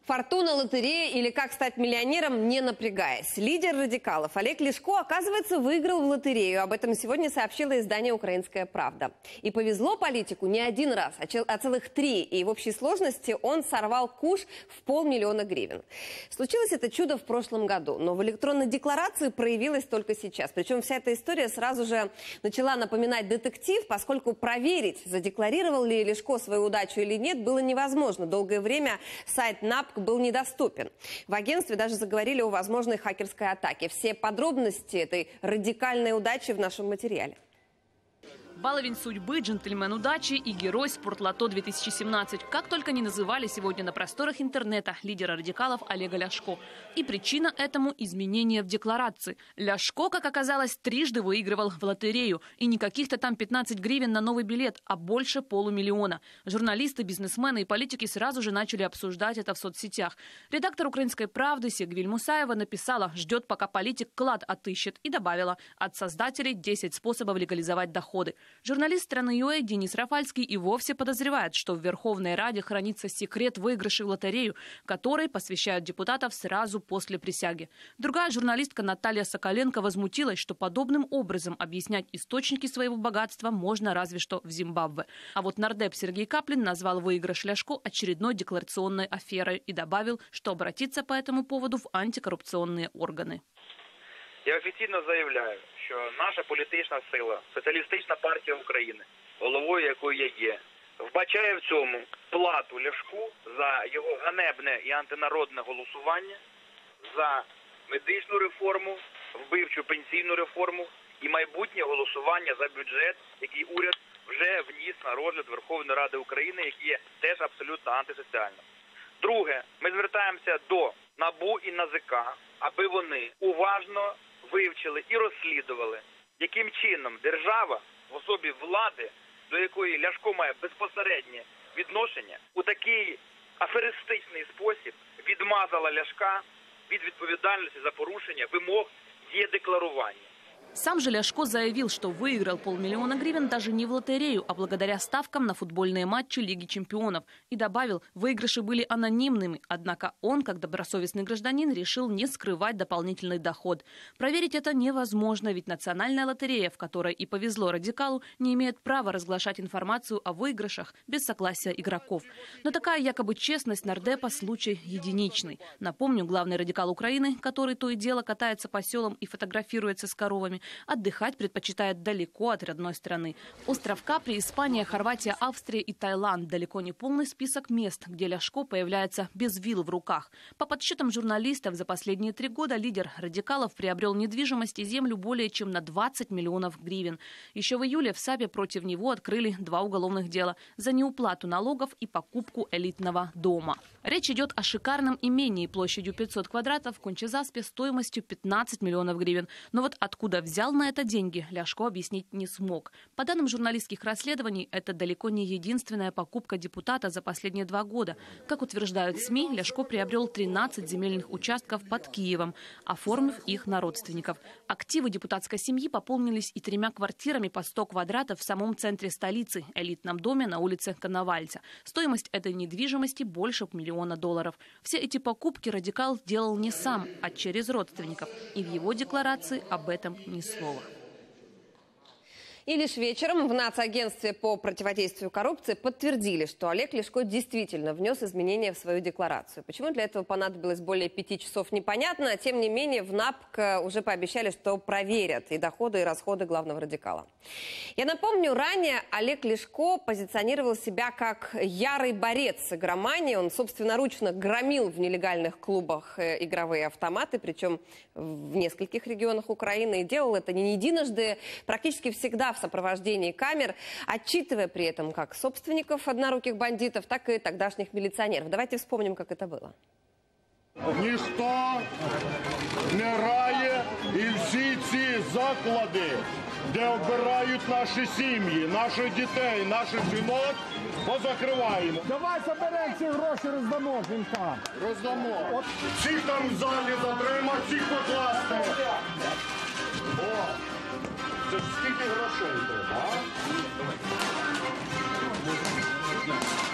Фортуна, лотерея или как стать миллионером, не напрягаясь. Лидер радикалов Олег Ляшко, оказывается, выиграл в лотерею. Об этом сегодня сообщило издание «Украинская правда». И повезло политику не один раз, а целых 3. И в общей сложности он сорвал куш в 500 000 гривен. Случилось это чудо в прошлом году, но в электронной декларации проявилось только сейчас. Причем вся эта история сразу же начала напоминать детектив, поскольку проверить, задекларировал ли Ляшко свою удачу или нет, было невозможно. Долгое время сайт НАП был недоступен. В агентстве даже заговорили о возможной хакерской атаке. Все подробности этой радикальной удачи в нашем материале. Баловень судьбы, джентльмен удачи и герой Спортлото-2017. Как только не называли сегодня на просторах интернета лидера радикалов Олега Ляшко. И причина этому – изменения в декларации. Ляшко, как оказалось, трижды выигрывал в лотерею. И не каких-то там 15 гривен на новый билет, а больше 500 000. Журналисты, бизнесмены и политики сразу же начали обсуждать это в соцсетях. Редактор «Украинской правды» Сегвиль Мусаева написала: ждет, пока политик клад отыщет. И добавила: от создателей 10 способов легализовать доходы. Журналист страны ЮЭ Денис Рафальский и вовсе подозревает, что в Верховной Раде хранится секрет выигрышей в лотерею, который посвящают депутатов сразу после присяги. Другая журналистка Наталья Соколенко возмутилась, что подобным образом объяснять источники своего богатства можно разве что в Зимбабве. А вот нардеп Сергей Каплин назвал выигрыш Ляшко очередной декларационной аферой и добавил, что обратиться по этому поводу в антикоррупционные органы. Я офіційно заявляю, що наша політична сила, Соціалістична партія України, головою якої я є, вбачає в цьому плату Ляшку за його ганебне і антинародне голосування, за медичну реформу, вбивчу пенсійну реформу і майбутнє голосування за бюджет, який уряд вже вніс на розгляд Верховної Ради України, який є теж абсолютно антисоціальним. Друге, ми звертаємося до НАБУ і НАЗК, аби вони уважно вивчили і розслідували, яким чином держава в особі влади, до якої Ляшко має безпосереднє відношення, у такий аферистичний спосіб відмазала Ляшка від відповідальності за порушення вимог е-декларування. Сам же Ляшко заявил, что выиграл 500 000 гривен даже не в лотерею, а благодаря ставкам на футбольные матчи Лиги чемпионов. И добавил, выигрыши были анонимными, однако он, как добросовестный гражданин, решил не скрывать дополнительный доход. Проверить это невозможно, ведь национальная лотерея, в которой и повезло радикалу, не имеет права разглашать информацию о выигрышах без согласия игроков. Но такая якобы честность нардепа – случай единичный. Напомню, главный радикал Украины, который то и дело катается по селам и фотографируется с коровами, отдыхать предпочитает далеко от родной страны. Остров Капри, Испания, Хорватия, Австрия и Таиланд. Далеко не полный список мест, где Ляшко появляется без вил в руках. По подсчетам журналистов, за последние 3 года лидер радикалов приобрел недвижимость и землю более чем на 20 миллионов гривен. Еще в июле в САПе против него открыли 2 уголовных дела за неуплату налогов и покупку элитного дома. Речь идет о шикарном имении площадью 500 квадратов в Кончезаспе стоимостью 15 миллионов гривен. Но вот откуда взял на это деньги, Ляшко объяснить не смог. По данным журналистских расследований, это далеко не единственная покупка депутата за последние 2 года. Как утверждают СМИ, Ляшко приобрел 13 земельных участков под Киевом, оформив их на родственников. Активы депутатской семьи пополнились и 3 квартирами по 100 квадратов в самом центре столицы, элитном доме на улице Коновальца. Стоимость этой недвижимости больше $1 миллиона. Все эти покупки радикал делал не сам, а через родственников. И в его декларации об этом ни слова. И лишь вечером в Нацагентстве по противодействию коррупции подтвердили, что Олег Ляшко действительно внес изменения в свою декларацию. Почему для этого понадобилось более 5 часов, непонятно. Тем не менее, в НАПК уже пообещали, что проверят и доходы, и расходы главного радикала. Я напомню, ранее Олег Ляшко позиционировал себя как ярый борец с игроманией. Он собственноручно громил в нелегальных клубах игровые автоматы, причем в нескольких регионах Украины. И делал это не единожды, практически всегда в сопровождении камер, отчитывая при этом как собственников одноруких бандитов, так и тогдашних милиционеров. Давайте вспомним, как это было. Ніхто не грає, і всі ці заклади, де обирають наші сім'ї, наших дітей, наших жінок, позакриваємо. Давай заберемо ці гроші, роздамо жінкам. Роздамо. Всіх там в залі затримати, всіх покласти. О, це скільки грошей треба, а?